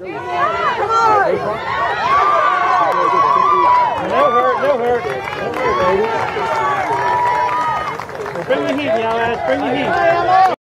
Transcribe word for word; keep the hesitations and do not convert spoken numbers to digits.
No hurt, no hurt. Bring the heat, y'all, bring the heat.